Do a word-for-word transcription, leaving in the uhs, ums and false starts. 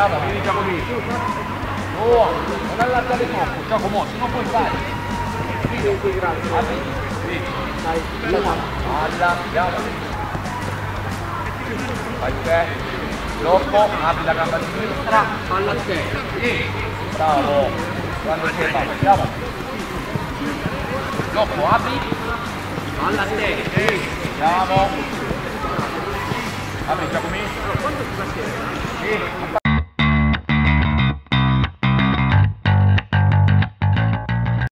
bravo, vieni Giacomino. Oh, non allargare troppo, Giacomo, se non puoi fare. Sì, sì, grazie. Apri, sì. Dai, alla, brava. Fai te. Blocco, apri la gamba sinistra, palla a te. Sì. Bravo. Quando sei bravo, bravo. Blocco, apri. Palla a te. Sì. Bravo. Apri Giacomino. Sì.